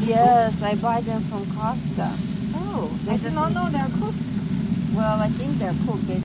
Yes, I buy them from Costco. Oh, I did not know they're cooked. Well, I think they're cooked.